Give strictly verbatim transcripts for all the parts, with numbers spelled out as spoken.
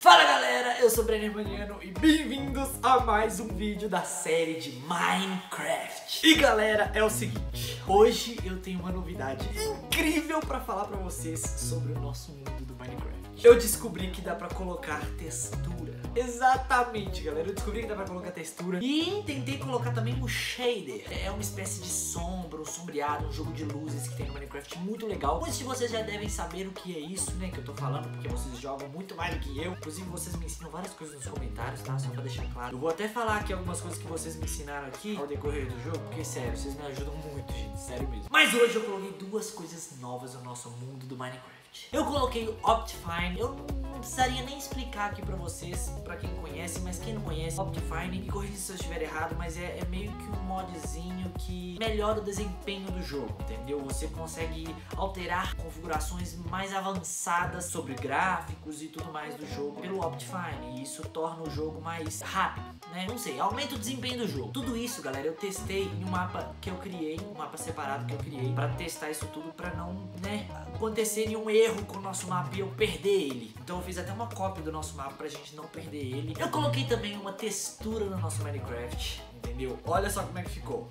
Fala galera, eu sou o Brenner Maniano e bem-vindos a mais um vídeo da série de Minecraft. E galera, é o seguinte, hoje eu tenho uma novidade incrível pra falar pra vocês sobre o nosso mundo do Minecraft. Eu descobri que dá pra colocar textura. Exatamente, galera, eu descobri que dá pra colocar textura e tentei colocar também um shader. É uma espécie de sombra, um sombreado, um jogo de luzes que tem no Minecraft muito legal. Muitos de vocês já devem saber o que é isso, né, que eu tô falando, porque vocês jogam muito mais do que eu. Inclusive, vocês me ensinam várias coisas nos comentários, tá? Só pra deixar claro. Eu vou até falar aqui algumas coisas que vocês me ensinaram aqui ao decorrer do jogo, porque, sério, vocês me ajudam muito, gente, sério mesmo. Mas hoje eu coloquei duas coisas novas no nosso mundo do Minecraft. Eu coloquei o Optifine. Eu não precisaria nem explicar aqui pra vocês, pra quem conhece, mas quem não conhece, Optifine, me corrija se eu estiver errado, mas é, é meio que um modzinho que melhora o desempenho do jogo, entendeu? Você consegue alterar configurações mais avançadas sobre gráficos e tudo mais do jogo pelo Optifine, e isso torna o jogo mais rápido, né? Não sei, aumenta o desempenho do jogo. Tudo isso, galera, eu testei em um mapa que eu criei, um mapa separado que eu criei pra testar isso tudo, pra não, né, acontecer nenhum erro com o nosso mapa e eu perder ele. Então eu fiz até uma cópia do nosso mapa pra gente não perder ele. Eu coloquei também uma textura no nosso Minecraft, entendeu? Olha só como é que ficou.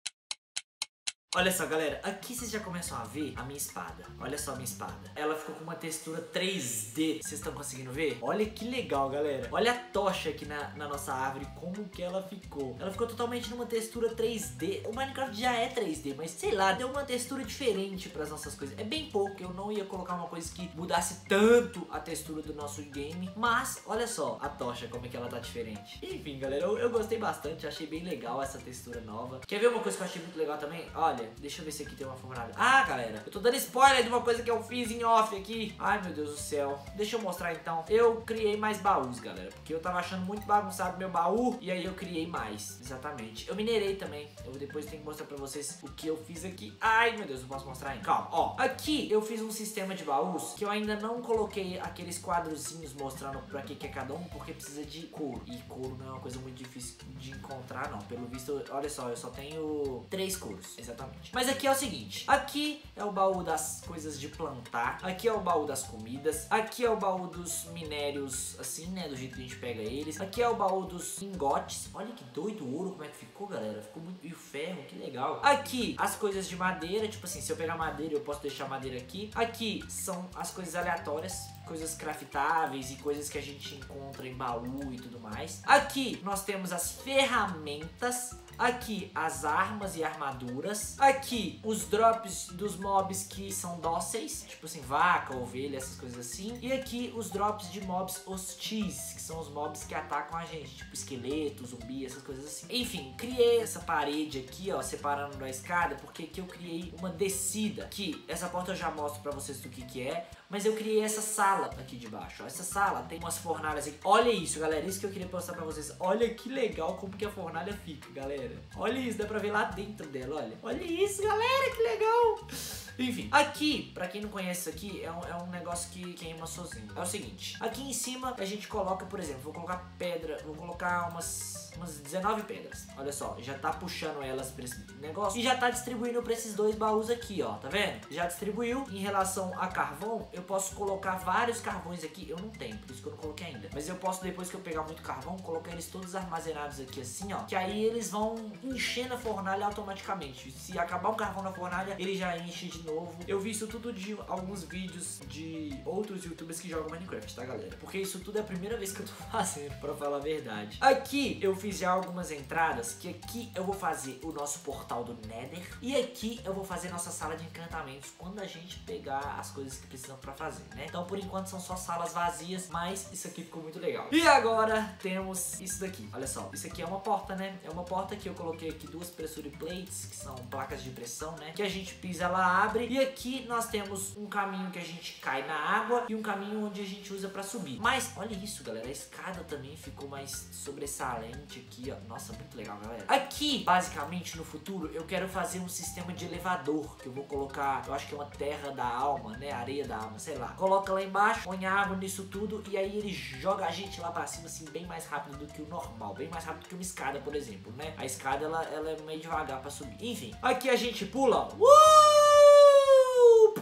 Olha só, galera, aqui vocês já começam a ver a minha espada. Olha só a minha espada. Ela ficou com uma textura três D. Vocês estão conseguindo ver? Olha que legal, galera. Olha a tocha aqui na, na nossa árvore, como que ela ficou. Ela ficou totalmente numa textura três D. O Minecraft já é três D, mas sei lá, deu uma textura diferente para as nossas coisas. É bem pouco, eu não ia colocar uma coisa que mudasse tanto a textura do nosso game. Mas, olha só a tocha, como é que ela tá diferente. Enfim, galera, eu, eu gostei bastante. Achei bem legal essa textura nova. Quer ver uma coisa que eu achei muito legal também? Olha, deixa eu ver se aqui tem uma fornalha. Ah, galera, eu tô dando spoiler de uma coisa que eu fiz em off aqui. Ai, meu Deus do céu. Deixa eu mostrar então. Eu criei mais baús, galera, porque eu tava achando muito bagunçado meu baú. E aí eu criei mais, exatamente. Eu minerei também. Eu depois tenho que mostrar pra vocês o que eu fiz aqui. Ai, meu Deus, não posso mostrar ainda. Calma, ó. Aqui eu fiz um sistema de baús que eu ainda não coloquei aqueles quadrozinhos mostrando pra que que é cada um, porque precisa de couro. E couro não é uma coisa muito difícil de encontrar, não. Pelo visto, olha só, eu só tenho três couros, exatamente. Mas aqui é o seguinte, aqui é o baú das coisas de plantar, aqui é o baú das comidas, aqui é o baú dos minérios, assim, né, do jeito que a gente pega eles, aqui é o baú dos lingotes. Olha que doido o ouro, como é que ficou, galera, ficou muito, e o ferro, que legal. Aqui, as coisas de madeira, tipo assim, se eu pegar madeira, eu posso deixar madeira aqui. Aqui são as coisas aleatórias, coisas craftáveis e coisas que a gente encontra em baú e tudo mais. Aqui nós temos as ferramentas. Aqui as armas e armaduras. Aqui os drops dos mobs que são dóceis, tipo assim, vaca, ovelha, essas coisas assim. E aqui os drops de mobs hostis, que são os mobs que atacam a gente, tipo esqueleto, zumbi, essas coisas assim. Enfim, criei essa parede aqui, ó, separando da escada, porque aqui eu criei uma descida. Que essa porta eu já mostro pra vocês do que que é. Mas eu criei essa sala aqui de baixo, ó. Essa sala tem umas fornalhas aqui. Olha isso, galera, isso que eu queria mostrar pra vocês. Olha que legal como que a fornalha fica, galera. Olha isso, dá pra ver lá dentro dela, olha. Olha isso, galera, que legal. Enfim, aqui, pra quem não conhece isso aqui, é um, é um negócio que queima sozinho. É o seguinte, aqui em cima a gente coloca, por exemplo, vou colocar pedra, vou colocar umas, umas dezenove pedras. Olha só, já tá puxando elas pra esse negócio e já tá distribuindo pra esses dois baús aqui, ó, tá vendo? Já distribuiu. Em relação a carvão, eu posso colocar vários carvões aqui. Eu não tenho, por isso que eu não coloquei ainda. Mas eu posso, depois que eu pegar muito carvão, colocar eles todos armazenados aqui assim, ó. Que aí eles vão enchendo a fornalha automaticamente. Se acabar o carvão na fornalha, ele já enche de novo. Eu vi isso tudo de alguns vídeos de outros youtubers que jogam Minecraft, tá, galera? Porque isso tudo é a primeira vez que eu tô fazendo, pra falar a verdade. Aqui eu fiz já algumas entradas, que aqui eu vou fazer o nosso portal do Nether. E aqui eu vou fazer nossa sala de encantamentos quando a gente pegar as coisas que precisam pra fazer, né? Então por enquanto são só salas vazias, mas isso aqui ficou muito legal. E agora temos isso daqui. Olha só, isso aqui é uma porta, né? É uma porta que eu coloquei aqui duas pressure plates, que são placas de pressão, né? Que a gente pisa, ela abre. E aqui nós temos um caminho que a gente cai na água e um caminho onde a gente usa pra subir. Mas olha isso, galera, a escada também ficou mais sobressalente aqui, ó. Nossa, muito legal, galera. Aqui, basicamente, no futuro, eu quero fazer um sistema de elevador, que eu vou colocar, eu acho que é uma terra da alma, né? Areia da alma, sei lá. Coloca lá embaixo, põe água nisso tudo e aí ele joga a gente lá pra cima, assim, bem mais rápido do que o normal. Bem mais rápido que uma escada, por exemplo, né? A escada, ela, ela é meio devagar pra subir. Enfim, aqui a gente pula, ó. Uh!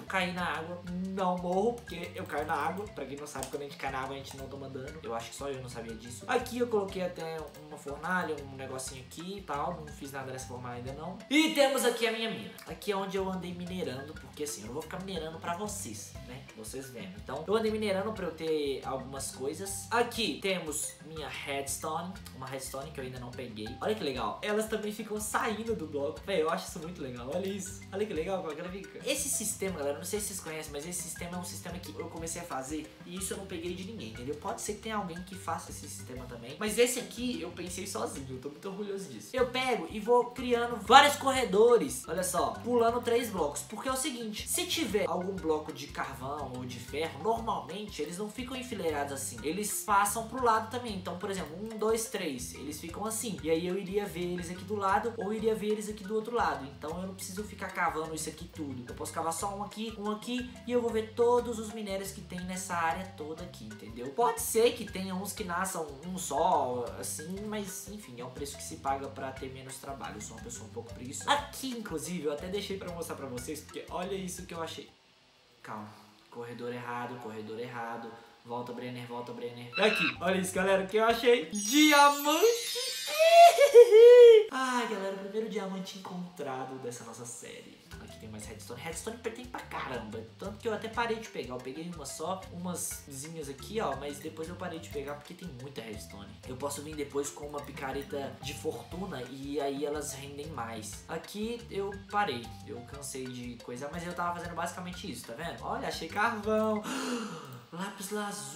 cair na água, não morro, porque eu caio na água. Pra quem não sabe, quando a gente cai na água, a gente não toma dano. Eu acho que só eu não sabia disso. Aqui eu coloquei até uma fornalha, um negocinho aqui e tal. Não fiz nada dessa fornalha ainda não. E temos aqui a minha mina. Aqui é onde eu andei minerando, porque assim, eu não vou ficar minerando pra vocês, né? Vocês vendo. Então, eu andei minerando pra eu ter algumas coisas. Aqui temos minha redstone. Uma redstone que eu ainda não peguei. Olha que legal. Elas também ficam saindo do bloco. Véi, eu acho isso muito legal. Olha isso. Olha que legal como é que ela fica. Esse sistema, galera, não sei se vocês conhecem, mas esse sistema é um sistema que eu comecei a fazer e isso eu não peguei de ninguém, entendeu? Pode ser que tenha alguém que faça esse sistema também, mas esse aqui eu pensei sozinho, eu tô muito orgulhoso disso. Eu pego e vou criando vários corredores, olha só, pulando três blocos, porque é o seguinte, se tiver algum bloco de carvão ou de ferro, normalmente eles não ficam enfileirados assim, eles passam pro lado também. Então, por exemplo, um, dois, três, eles ficam assim, e aí eu iria ver eles aqui do lado ou iria ver eles aqui do outro lado. Então eu não preciso ficar cavando isso aqui tudo, eu posso cavar só um aqui, um aqui, e eu vou ver todos os minérios que tem nessa área toda aqui, entendeu? Pode ser que tenha uns que nasçam um só, assim, mas enfim, é um preço que se paga pra ter menos trabalho. Eu sou uma pessoa um pouco preguiçosa. Aqui, inclusive, eu até deixei pra mostrar pra vocês, porque olha isso que eu achei. Calma, corredor errado, corredor errado. Volta, Brenner, volta, Brenner. Aqui, olha isso, galera, que eu achei. Diamante! Ai, galera, o primeiro diamante encontrado dessa nossa série. Aqui tem mais redstone. Redstone tem pra caramba. Tanto que eu até parei de pegar. Eu peguei uma só, umazinhas aqui, ó. Mas depois eu parei de pegar porque tem muita redstone. Eu posso vir depois com uma picareta de fortuna e aí elas rendem mais. Aqui eu parei. Eu cansei de coisar, mas eu tava fazendo basicamente isso, tá vendo? Olha, achei carvão. Lápis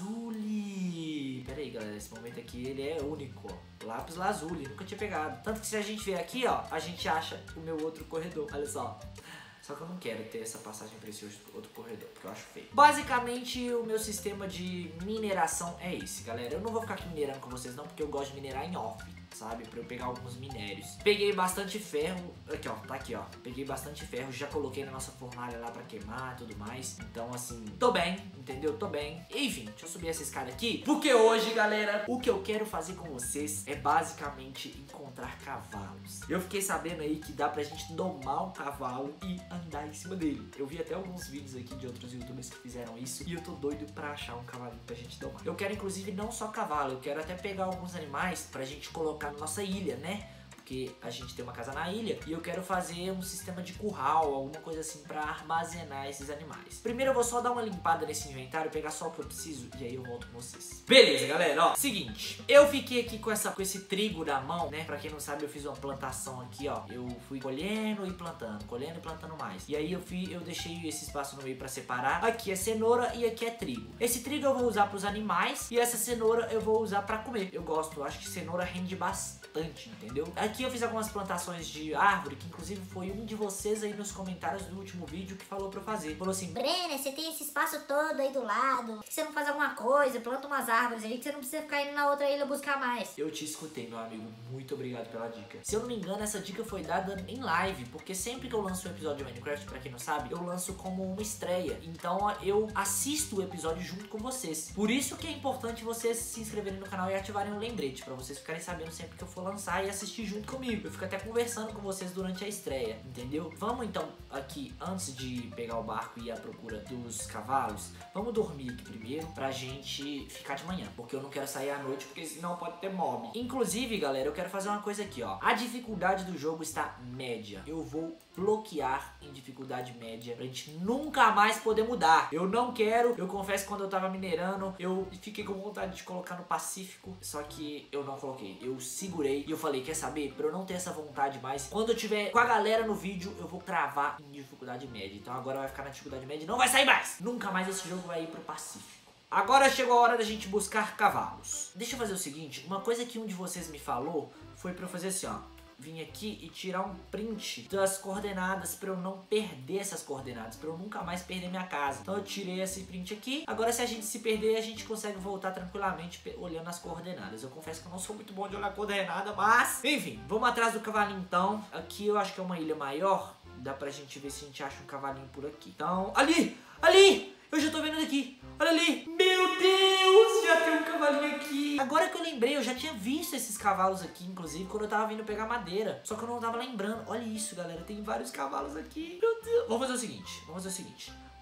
lazuli. Pera aí, galera, esse momento aqui ele é único, ó. Lápis lazuli, nunca tinha pegado. Tanto que se a gente vier aqui, ó, a gente acha o meu outro corredor. Olha só. Só que eu não quero ter essa passagem para esse outro corredor, porque eu acho feio. Basicamente, o meu sistema de mineração é esse, galera. Eu não vou ficar aqui minerando com vocês não, porque eu gosto de minerar em off, sabe? Pra eu pegar alguns minérios. Peguei bastante ferro. Aqui, ó. Tá aqui, ó. Peguei bastante ferro. Já coloquei na nossa fornalha lá pra queimar e tudo mais. Então, assim, tô bem, entendeu? Tô bem. Enfim, deixa eu subir essa escada aqui. Porque hoje, galera, o que eu quero fazer com vocês é basicamente encontrar cavalos. Eu fiquei sabendo aí que dá pra gente domar um cavalo e andar em cima dele. Eu vi até alguns vídeos aqui de outros youtubers que fizeram isso. E eu tô doido pra achar um cavalinho pra gente domar. Eu quero, inclusive, não só cavalo. Eu quero até pegar alguns animais pra gente colocar na nossa ilha, né? Porque a gente tem uma casa na ilha e eu quero fazer um sistema de curral, alguma coisa assim pra armazenar esses animais. Primeiro eu vou só dar uma limpada nesse inventário, pegar só o que eu preciso e aí eu volto com vocês. Beleza, galera, ó, seguinte, eu fiquei aqui com, essa, com esse trigo na mão, né? Pra quem não sabe, eu fiz uma plantação aqui, ó. Eu fui colhendo e plantando, colhendo e plantando mais. E aí eu, fui, eu deixei esse espaço no meio pra separar. Aqui é cenoura e aqui é trigo. Esse trigo eu vou usar pros animais e essa cenoura eu vou usar pra comer. Eu gosto, eu acho que cenoura rende bastante, entendeu? Aqui eu fiz algumas plantações de árvore, que inclusive foi um de vocês aí nos comentários do último vídeo que falou pra eu fazer. Falou assim: Brenner, você tem esse espaço todo aí do lado, por que você não faz alguma coisa, planta umas árvores aí que você não precisa ficar indo na outra ilha buscar mais. Eu te escutei, meu amigo, muito obrigado pela dica. Se eu não me engano, essa dica foi dada em live, porque sempre que eu lanço um episódio de Minecraft, pra quem não sabe, eu lanço como uma estreia. Então eu assisto o episódio junto com vocês. Por isso que é importante vocês se inscreverem no canal e ativarem o lembrete, pra vocês ficarem sabendo sempre que eu for lançar e assistir junto comigo. Eu fico até conversando com vocês durante a estreia, entendeu? Vamos então aqui, antes de pegar o barco e ir à procura dos cavalos, vamos dormir aqui primeiro pra gente ficar de manhã, porque eu não quero sair à noite, porque senão pode ter mob. Inclusive, galera, eu quero fazer uma coisa aqui, ó. A dificuldade do jogo está média. Eu vou bloquear em dificuldade média pra gente nunca mais poder mudar. Eu não quero, eu confesso que quando eu tava minerando, eu fiquei com vontade de colocar no Pacífico, só que eu não coloquei. Eu segurei e eu falei, quer saber? Pra eu não ter essa vontade mais, quando eu tiver com a galera no vídeo, eu vou travar em dificuldade média. Então agora vai ficar na dificuldade média e não vai sair mais. Nunca mais esse jogo vai ir pro Pacífico. Agora chegou a hora da gente buscar cavalos. Deixa eu fazer o seguinte, uma coisa que um de vocês me falou foi pra eu fazer assim, ó. Vim aqui e tirar um print das coordenadas pra eu não perder essas coordenadas, pra eu nunca mais perder minha casa. Então eu tirei esse print aqui. Agora se a gente se perder, a gente consegue voltar tranquilamente olhando as coordenadas. Eu confesso que eu não sou muito bom de olhar coordenada, mas... Enfim, vamos atrás do cavalinho então. Aqui eu acho que é uma ilha maior. Dá pra gente ver se a gente acha um cavalinho por aqui. Então, ali! Ali! Eu já tô vendo daqui. Olha ali. Meu Deus, já tem um cavalinho aqui. Agora que eu lembrei, eu já tinha visto esses cavalos aqui, inclusive, quando eu tava vindo pegar madeira. Só que eu não tava lembrando. Olha isso, galera. Tem vários cavalos aqui. Meu Deus. Vamos fazer o seguinte. Vamos fazer o seguinte.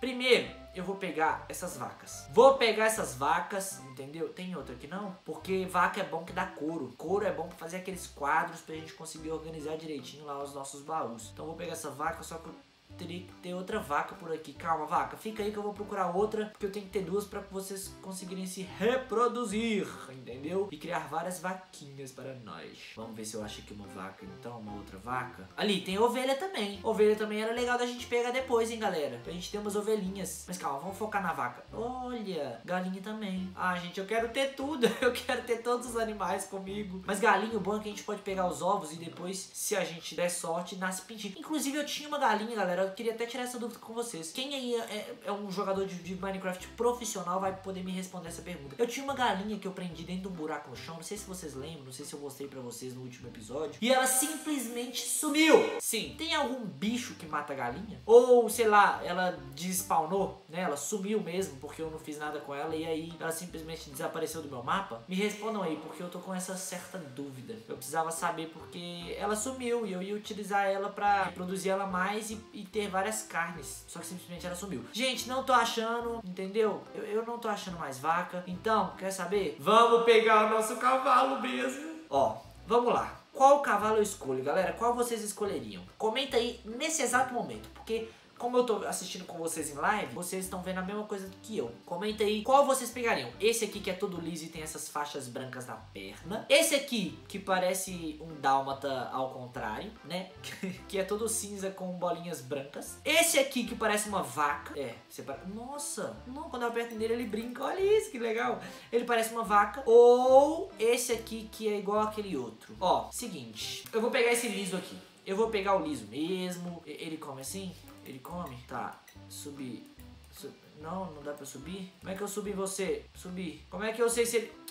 Primeiro, eu vou pegar essas vacas. Vou pegar essas vacas, entendeu? Tem outra aqui não? Porque vaca é bom que dá couro. Couro é bom pra fazer aqueles quadros pra gente conseguir organizar direitinho lá os nossos baús. Então vou pegar essa vaca, só que eu teria que ter outra vaca por aqui. Calma, vaca, fica aí que eu vou procurar outra, porque eu tenho que ter duas pra vocês conseguirem se reproduzir, entendeu? E criar várias vaquinhas para nós. Vamos ver se eu acho aqui uma vaca, então, uma outra vaca. Ali, tem ovelha também. Ovelha também era legal da gente pegar depois, hein, galera? Pra gente ter umas ovelhinhas. Mas calma, vamos focar na vaca. Olha, galinha também. Ah, gente, eu quero ter tudo. Eu quero ter todos os animais comigo. Mas galinha, o bom é que a gente pode pegar os ovos e depois, se a gente der sorte, nasce pintinho. Inclusive, eu tinha uma galinha, galera. Eu queria até tirar essa dúvida com vocês. Quem aí é, é um jogador de, de Minecraft profissional vai poder me responder essa pergunta. Eu tinha uma galinha que eu prendi dentro de um buraco no chão. Não sei se vocês lembram, não sei se eu mostrei pra vocês no último episódio. E ela simplesmente sumiu. Sim, tem algum bicho que mata a galinha? Ou, sei lá, ela despawnou, né? Ela sumiu mesmo porque eu não fiz nada com ela e aí ela simplesmente desapareceu do meu mapa? Me respondam aí, porque eu tô com essa certa dúvida. Eu precisava saber porque ela sumiu e eu ia utilizar ela pra reproduzir ela mais e, e ter várias carnes, só que simplesmente ela sumiu. Gente, não tô achando, entendeu? Eu, eu não tô achando mais vaca. Então, quer saber? Vamos pegar o nosso cavalo mesmo. Ó, vamos lá. Qual cavalo eu escolho, galera? Qual vocês escolheriam? Comenta aí nesse exato momento, porque como eu tô assistindo com vocês em live, vocês estão vendo a mesma coisa que eu. Comenta aí qual vocês pegariam. Esse aqui que é todo liso e tem essas faixas brancas na perna. Esse aqui que parece um dálmata ao contrário, né? Que é todo cinza com bolinhas brancas. Esse aqui que parece uma vaca. É, você para... Nossa, não, quando eu aperto nele ele brinca. Olha isso, que legal. Ele parece uma vaca. Ou esse aqui que é igual aquele outro. Ó, seguinte. Eu vou pegar esse liso aqui. Eu vou pegar o liso mesmo. Ele come assim? Ele come? Tá. Subir. Sub... Não, não dá pra subir? Como é que eu subi você? Subir. Como é que eu sei se ele...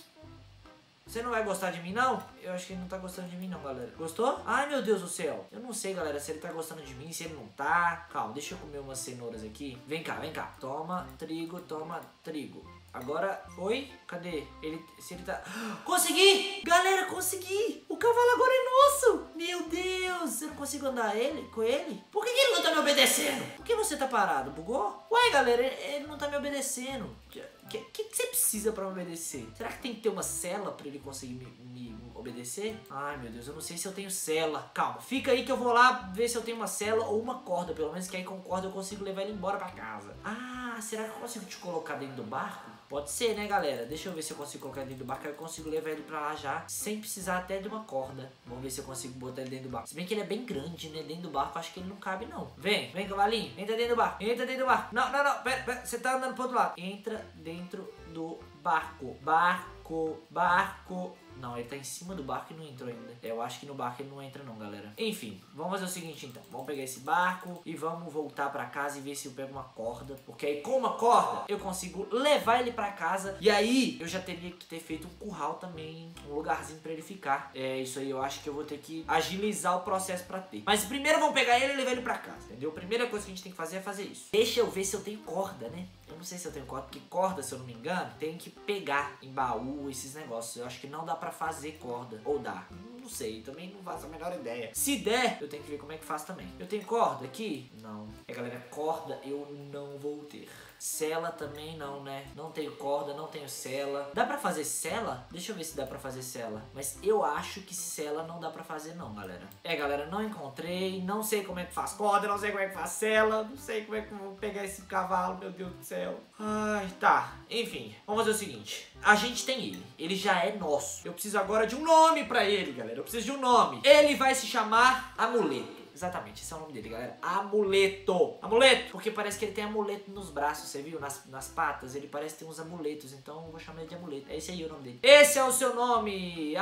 Você não vai gostar de mim, não? Eu acho que ele não tá gostando de mim, não, galera. Gostou? Ai, meu Deus do céu. Eu não sei, galera, se ele tá gostando de mim, se ele não tá. Calma, deixa eu comer umas cenouras aqui. Vem cá, vem cá. Toma trigo, toma trigo. Agora, oi? Cadê? Ele, se ele tá... Consegui! Galera, consegui! O cavalo agora é nosso! Meu Deus! Eu não consigo andar ele, com ele? Por que, que ele não tá me obedecendo? Por que você tá parado? Bugou? Ué, galera, ele, ele não tá me obedecendo. O que, que, que você precisa pra me obedecer? Será que tem que ter uma cela pra ele conseguir me, me obedecer? Ai, meu Deus, eu não sei se eu tenho cela. Calma, fica aí que eu vou lá ver se eu tenho uma cela ou uma corda, pelo menos, que aí com corda eu consigo levar ele embora pra casa. Ah, será que eu consigo te colocar dentro do barco? Pode ser, né, galera? Deixa eu ver se eu consigo colocar ele dentro do barco. Aí eu consigo levar ele pra lá já, sem precisar até de uma corda. Vamos ver se eu consigo botar ele dentro do barco. Se bem que ele é bem grande, né? Dentro do barco, acho que ele não cabe, não. Vem, vem, cavalinho. Entra dentro do barco. Entra dentro do barco. Não, não, não. Pera, pera. Você tá andando pro outro lado. Entra dentro do barco. Barco, barco. Não, ele tá em cima do barco e não entrou ainda. Eu acho que no barco ele não entra não, galera. Enfim, vamos fazer o seguinte então. Vamos pegar esse barco e vamos voltar pra casa e ver se eu pego uma corda. Porque aí com uma corda eu consigo levar ele pra casa. E aí eu já teria que ter feito um curral também. Um lugarzinho pra ele ficar. É, isso aí eu acho que eu vou ter que agilizar o processo pra ter. Mas primeiro vamos pegar ele e levar ele pra casa, entendeu? A primeira coisa que a gente tem que fazer é fazer isso. Deixa eu ver se eu tenho corda, né? Eu não sei se eu tenho corda, porque corda, se eu não me engano, tem que pegar em baú, esses negócios. Eu acho que não dá pra fazer corda. Ou dá. Não sei, também não faço a menor ideia. Se der, eu tenho que ver como é que faz também. Eu tenho corda aqui? Não. É, galera, corda eu não vou ter. Sela também não, né? Não tenho corda, não tenho sela. Dá pra fazer sela? Deixa eu ver se dá pra fazer sela. Mas eu acho que sela não dá pra fazer não, galera. É, galera, não encontrei. Não sei como é que faz corda, não sei como é que faz sela. Não sei como é que eu vou pegar esse cavalo, meu Deus do céu. Ai, tá. Enfim, vamos fazer o seguinte. A gente tem ele. Ele já é nosso. Eu preciso agora de um nome pra ele, galera. Eu preciso de um nome. Ele vai se chamar Amuleto. Exatamente, esse é o nome dele, galera. Amuleto. Amuleto. Porque parece que ele tem amuleto nos braços, você viu? Nas, nas patas. Ele parece ter uns amuletos. Então eu vou chamar ele de Amuleto. É esse aí o nome dele. Esse é o seu nome.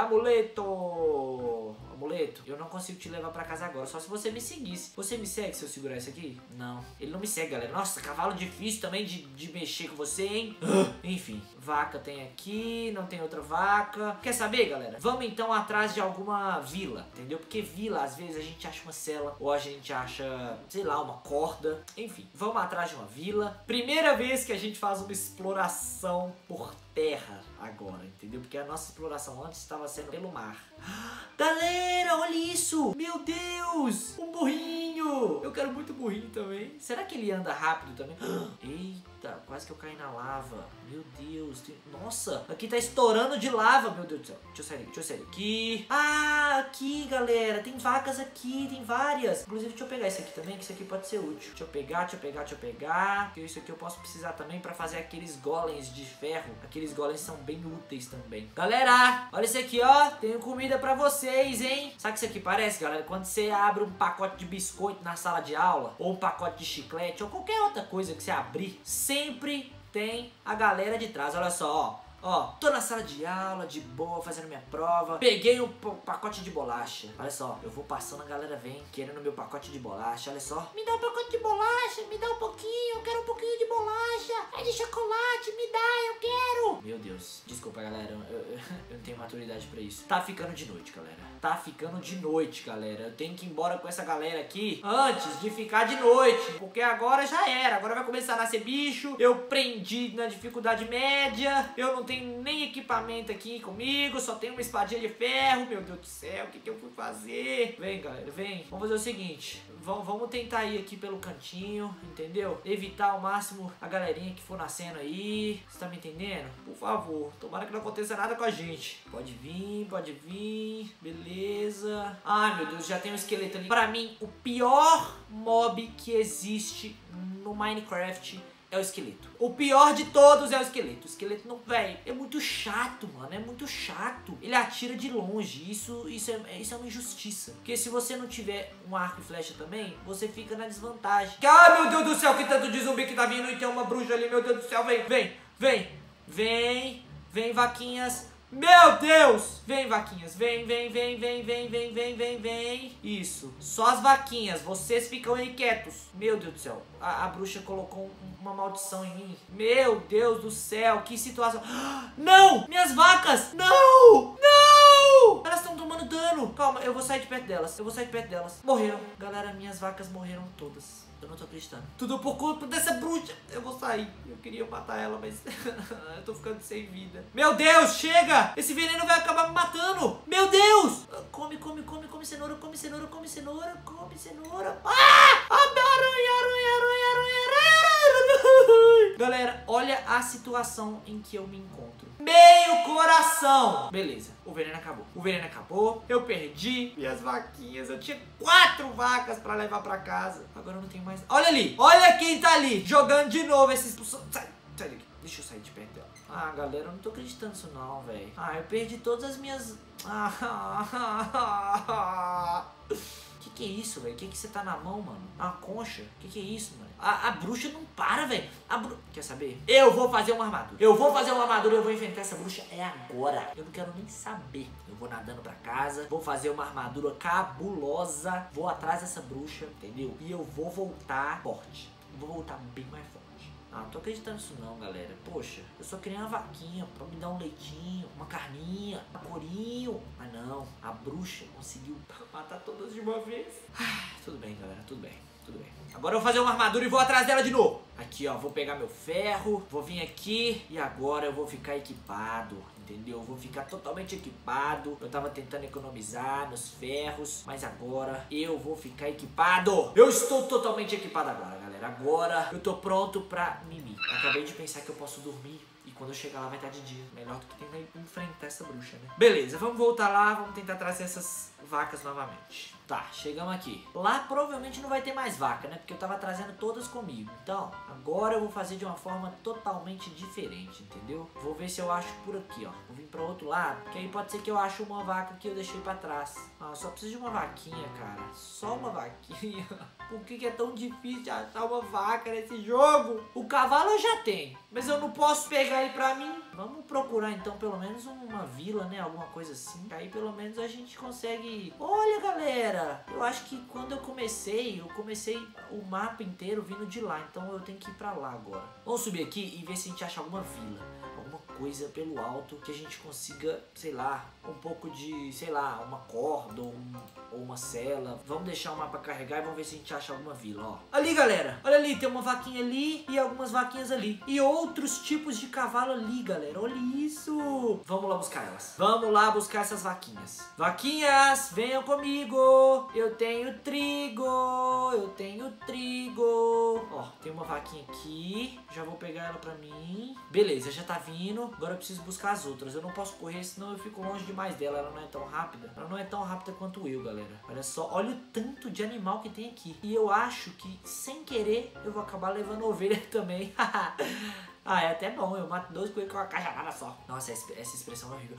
Amuleto. Amuleto. Eu não consigo te levar pra casa agora. Só se você me seguisse. Você me segue se eu segurar isso aqui? Não. Ele não me segue, galera. Nossa, cavalo difícil também de, de mexer com você, hein? Enfim. Vaca tem aqui. Não tem outra vaca. Quer saber, galera? Vamos então atrás de alguma vila. Entendeu? Porque vila, às vezes, a gente acha uma cela. Ou a gente acha, sei lá, uma corda. Enfim, vamos atrás de uma vila. Primeira vez que a gente faz uma exploração por terra agora, entendeu? Porque a nossa exploração antes estava sendo pelo mar. Galera, olha isso! Meu Deus! Um burrinho! Eu quero muito burrinho também. Será que ele anda rápido também? Eita, quase que eu caí na lava. Meu Deus. Tem... Nossa, aqui tá estourando de lava. Meu Deus do céu. Deixa eu sair, deixa eu sair aqui. Ah, aqui, galera. Tem vacas aqui, tem várias. Inclusive, deixa eu pegar esse aqui também, que isso aqui pode ser útil. Deixa eu pegar, deixa eu pegar, deixa eu pegar. Porque isso aqui eu posso precisar também pra fazer aqueles golems de ferro. Aqueles golems são bem úteis também. Galera, olha isso aqui, ó. Tenho comida pra vocês, hein? Sabe o que isso aqui parece, galera? Quando você abre um pacote de biscoito na sala de aula, ou um pacote de chiclete, ou qualquer outra coisa que você abrir, sempre tem a galera de trás. Olha só, ó. Ó, tô na sala de aula, de boa, fazendo minha prova. Peguei um pacote de bolacha. Olha só, eu vou passando, a galera vem querendo meu pacote de bolacha. Olha só. Me dá um pacote de bolacha, me dá um pouquinho. Eu quero um pouquinho de bolacha. É de chocolate, me dá, eu quero. Meu Deus, desculpa, galera. Eu, eu, eu não tenho maturidade pra isso. Tá ficando de noite, galera. Tá ficando de noite, galera. Eu tenho que ir embora com essa galera aqui antes de ficar de noite. Porque agora já era. Agora vai começar a nascer bicho. Eu prendi na dificuldade média. Eu não tenho nem equipamento aqui comigo, só tenho uma espadinha de ferro. Meu Deus do céu, o que, que eu fui fazer? Vem, galera, vem. Vamos fazer o seguinte, vamos, vamos tentar ir aqui pelo cantinho, entendeu? Evitar ao máximo a galerinha que for nascendo aí. Você tá me entendendo? Por favor, tomara que não aconteça nada com a gente. Pode vir, pode vir. Beleza. Ai, meu Deus, já tem um esqueleto ali. Pra mim, o pior mob que existe no Minecraft é o esqueleto. O pior de todos é o esqueleto. O esqueleto não, velho, é muito chato, mano. É muito chato. Ele atira de longe. Isso, isso, é, isso é uma injustiça. Porque se você não tiver um arco e flecha também, você fica na desvantagem. Ai, meu Deus do céu, que tanto de zumbi que tá vindo. E tem uma bruxa ali, meu Deus do céu. Vem, vem, vem, vem, vem, vaquinhas. Meu Deus! Vem, vaquinhas. Vem, vem, vem, vem, vem, vem, vem, vem, vem. Isso. Só as vaquinhas. Vocês ficam aí quietos. Meu Deus do céu. A, a bruxa colocou um, uma maldição em mim. Meu Deus do céu. Que situação. Não! Minhas vacas! Não! Não! Elas estão tomando dano. Calma, eu vou sair de perto delas. Eu vou sair de perto delas. Morreram. Galera, minhas vacas morreram todas. Eu não tô acreditando. Tudo por culpa dessa bruxa. Eu vou sair. Eu queria matar ela, mas eu tô ficando sem vida. Meu Deus, chega! Esse veneno vai acabar me matando. Meu Deus! Come, come, come, come cenoura, come cenoura, come cenoura, come cenoura. Ah! Aranha, aranha, aranha, aranha, aranha. Galera, olha a situação em que eu me encontro. Meio coração. Beleza, o veneno acabou. O veneno acabou, eu perdi minhas vaquinhas. Eu tinha quatro vacas pra levar pra casa. Agora eu não tenho mais. Olha ali, olha quem tá ali, jogando de novo esses... Sai, sai daqui. Deixa eu sair de perto dela. Ah, galera, eu não tô acreditando nisso não, velho. Ah, eu perdi todas as minhas... Ah, que que é isso, velho? Que que você tá na mão, mano? Uma concha? Que que é isso, mano? A, a bruxa não para, velho. A bru... Quer saber? Eu vou fazer uma armadura. Eu vou fazer uma armadura e eu vou enfrentar essa bruxa é agora. Eu não quero nem saber. Eu vou nadando pra casa. Vou fazer uma armadura cabulosa. Vou atrás dessa bruxa, entendeu? E eu vou voltar forte. Eu vou voltar bem mais forte. Ah, não tô acreditando nisso não, galera. Poxa, eu só queria uma vaquinha pra me dar um leitinho, uma carninha, um corinho. Mas não, a bruxa conseguiu matar todas de uma vez. Ah, tudo bem, galera, tudo bem, tudo bem. Agora eu vou fazer uma armadura e vou atrás dela de novo. Aqui, ó, vou pegar meu ferro, vou vir aqui e agora eu vou ficar equipado, entendeu? Eu vou ficar totalmente equipado. Eu tava tentando economizar nos ferros, mas agora eu vou ficar equipado. Eu estou totalmente equipado agora, galera. Agora eu tô pronto pra mimir. Acabei de pensar que eu posso dormir e quando eu chegar lá vai estar de dia. Melhor do que tentar enfrentar essa bruxa, né? Beleza, vamos voltar lá, vamos tentar trazer essas vacas novamente. Tá, chegamos aqui. Lá provavelmente não vai ter mais vaca, né? Porque eu tava trazendo todas comigo. Então, agora eu vou fazer de uma forma totalmente diferente, entendeu? Vou ver se eu acho por aqui, ó. Vou vir pra outro lado, que aí pode ser que eu ache uma vaca que eu deixei pra trás. Ah, só preciso de uma vaquinha, cara. Só uma vaquinha. Por que que é tão difícil de achar uma vaca nesse jogo? O cavalo eu já tenho, mas eu não posso pegar ele pra mim. Vamos procurar então pelo menos uma vila, né? Alguma coisa assim. Aí pelo menos a gente consegue... Olha, galera! Eu acho que quando eu comecei, eu comecei o mapa inteiro vindo de lá. Então eu tenho que ir pra lá agora. Vamos subir aqui e ver se a gente acha alguma vila. Alguma coisa pelo alto que a gente consiga, sei lá, um pouco de, sei lá, uma corda ou, um, ou uma cela. Vamos deixar o mapa carregar e vamos ver se a gente acha alguma vila, ó. Ali, galera, olha ali, tem uma vaquinha ali e algumas vaquinhas ali. E outros tipos de cavalo ali, galera, olha isso. Vamos lá buscar elas. Vamos lá buscar essas vaquinhas. Vaquinhas, venham comigo. Eu tenho trigo, eu tenho trigo. Ó, tem uma vaquinha aqui. Já vou pegar ela pra mim. Beleza, já tá vindo. Agora eu preciso buscar as outras. Eu não posso correr, senão eu fico longe demais dela. Ela não é tão rápida. Ela não é tão rápida quanto eu, galera. Olha só, olha o tanto de animal que tem aqui. E eu acho que, sem querer, eu vou acabar levando ovelha também. Ah, é até bom. Eu mato dois coelhos com uma cajadada só. Nossa, essa expressão é horrível.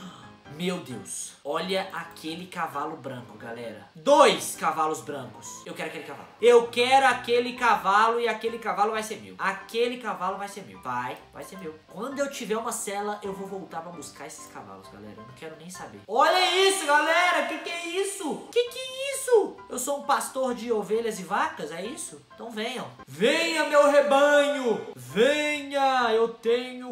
Meu Deus, olha aquele cavalo branco, galera. Dois cavalos brancos. Eu quero aquele cavalo. Eu quero aquele cavalo e aquele cavalo vai ser meu. Aquele cavalo vai ser meu. Vai, vai ser meu. Quando eu tiver uma cela, eu vou voltar pra buscar esses cavalos, galera. Eu não quero nem saber. Olha isso, galera. Que que é isso? Que que é isso? Eu sou um pastor de ovelhas e vacas, é isso? Então venham. Venha, meu rebanho. Venha, eu tenho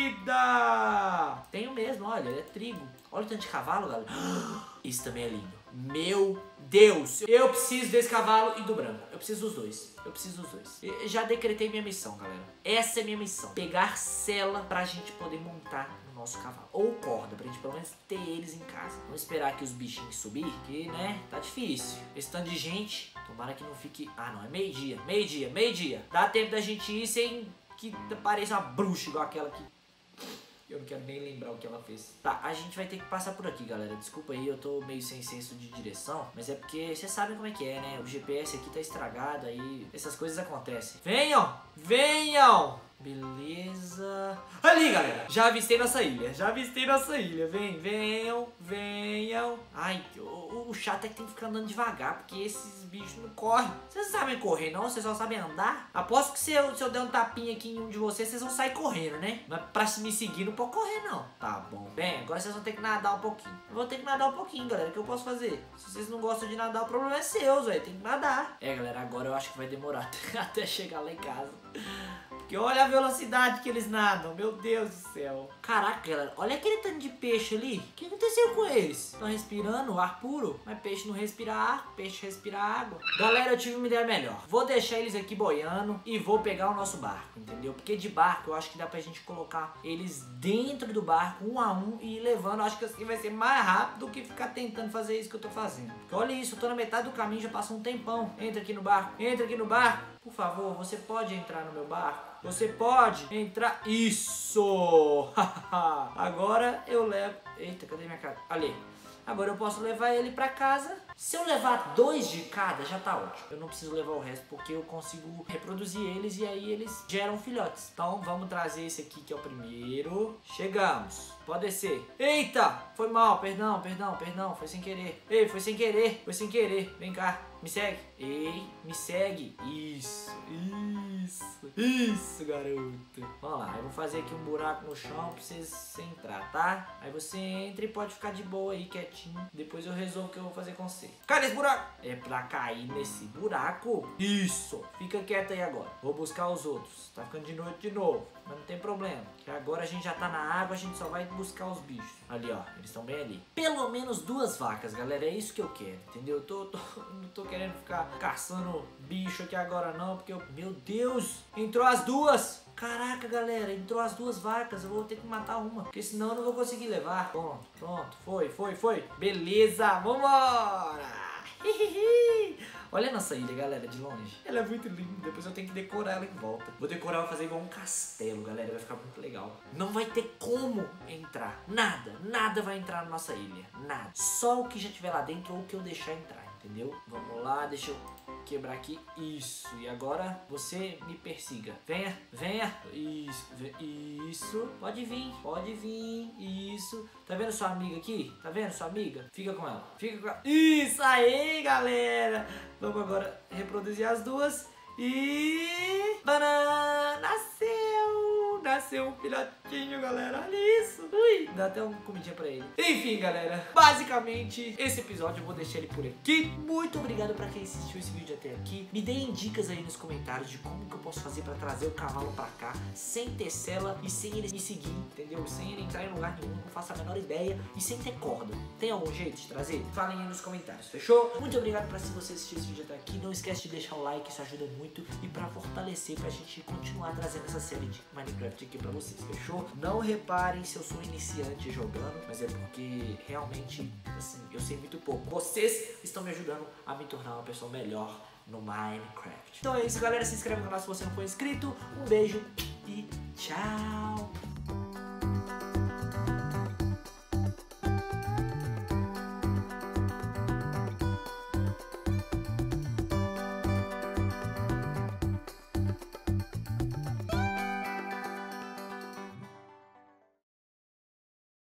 comida. Tenho mesmo, olha, é trigo. Olha o tanto de cavalo, galera. Isso também é lindo. Meu Deus. Eu preciso desse cavalo e do branco. Eu preciso dos dois. Eu preciso dos dois. Eu já decretei minha missão, galera. Essa é minha missão. Pegar cela pra gente poder montar no nosso cavalo. Ou corda, pra gente pelo menos ter eles em casa. Vamos esperar aqui os bichinhos subir, que, né, tá difícil. Esse tanto de gente, tomara que não fique... Ah, não, é meio-dia. Meio-dia, meio-dia. Dá tempo da gente ir sem que pareça uma bruxa igual aquela que... Eu não quero nem lembrar o que ela fez. Tá, a gente vai ter que passar por aqui, galera. Desculpa aí, eu tô meio sem senso de direção. Mas é porque vocês sabem como é que é, né? O G P S aqui tá estragado, aí essas coisas acontecem. Venham! Venham! Beleza. Ali, galera. Já avistei nossa ilha. Já avistei nossa ilha. Vem, venham, venham. Ai, o, o chato é que tem que ficar andando devagar, porque esses bichos não correm. Vocês não sabem correr, não? Vocês só sabem andar? Aposto que se eu, se eu der um tapinha aqui em um de vocês, vocês vão sair correndo, né? Mas pra me seguir não pode correr, não. Tá bom. Bem, agora vocês vão ter que nadar um pouquinho. Eu vou ter que nadar um pouquinho, galera. O que eu posso fazer? Se vocês não gostam de nadar, o problema é seu, velho. Tem que nadar. É, galera, agora eu acho que vai demorar até chegar lá em casa. Porque olha a velocidade que eles nadam, meu Deus do céu. Caraca, galera, olha aquele tanto de peixe ali. O que aconteceu com eles? Estão respirando ar puro? Mas peixe não respira ar, peixe respira água. Galera, eu tive uma ideia melhor. Vou deixar eles aqui boiando e vou pegar o nosso barco, entendeu? Porque de barco eu acho que dá pra gente colocar eles dentro do barco, um a um, e ir levando. Eu acho que assim vai ser mais rápido do que ficar tentando fazer isso que eu tô fazendo. Porque olha isso, eu tô na metade do caminho, já passou um tempão. Entra aqui no barco, entra aqui no barco. Por favor, você pode entrar no meu barco? Você pode entrar... Isso! Agora eu levo... Eita, cadê minha cara? Ali. Agora eu posso levar ele pra casa. Se eu levar dois de cada, já tá ótimo. Eu não preciso levar o resto, porque eu consigo reproduzir eles e aí eles geram filhotes. Então vamos trazer esse aqui, que é o primeiro. Chegamos. Pode descer. Eita! Foi mal, perdão, perdão, perdão. Foi sem querer. Ei, foi sem querer. Foi sem querer. Vem cá. Me segue. Ei, me segue. Isso, isso, isso, garoto. Vamos lá, eu vou fazer aqui um buraco no chão pra vocês entrar, tá? Aí você entra e pode ficar de boa aí, quietinho. Depois eu resolvo o que eu vou fazer com você. Cai nesse buraco. É pra cair nesse buraco? Isso. Fica quieto aí agora. Vou buscar os outros. Tá ficando de noite de novo. Mas não tem problema. Que agora a gente já tá na água, a gente só vai buscar os bichos. Ali, ó. Eles estão bem ali. Pelo menos duas vacas, galera. É isso que eu quero, entendeu? Eu tô, tô, não tô querendo ficar caçando bicho aqui agora não, porque eu... Meu Deus! Entrou as duas! Caraca, galera, entrou as duas vacas. Eu vou ter que matar uma, porque senão eu não vou conseguir levar. Pronto, pronto. Foi, foi, foi. Beleza, vambora! Olha a nossa ilha, galera, de longe. Ela é muito linda. Depois eu tenho que decorar ela em volta. Vou decorar, vou fazer igual um castelo, galera. Vai ficar muito legal. Não vai ter como entrar. Nada, nada vai entrar na nossa ilha. Nada. Só o que já tiver lá dentro ou o que eu deixar entrar, entendeu? Vamos lá, deixa eu quebrar aqui. Isso. E agora você me persiga. Venha, venha. Isso, isso. Pode vir, pode vir. Isso. Tá vendo sua amiga aqui? Tá vendo sua amiga? Fica com ela. Fica com ela. Isso aí, galera. Vamos agora reproduzir as duas. E... Banana! Nasceu! Nasceu um filhote. bonitinho, galera. Olha isso. Ui, dá até uma comidinha pra ele. Enfim, galera, basicamente esse episódio eu vou deixar ele por aqui. Muito obrigado pra quem assistiu esse vídeo até aqui. Me deem dicas aí nos comentários de como que eu posso fazer pra trazer o cavalo pra cá sem ter cela e sem ele me seguir, entendeu? Sem ele entrar em lugar nenhum, não faço a menor ideia e sem ter corda. Tem algum jeito de trazer? Falem aí nos comentários, fechou? Muito obrigado pra se você assistiu esse vídeo até aqui. Não esquece de deixar o like, isso ajuda muito. E pra fortalecer, pra gente continuar trazendo essa série de Minecraft aqui pra vocês, fechou? Não reparem se eu sou iniciante jogando, mas é porque realmente, assim, eu sei muito pouco. Vocês estão me ajudando a me tornar uma pessoa melhor no Minecraft. Então é isso, galera. Se inscreve no canal se você não for inscrito. Um beijo e tchau!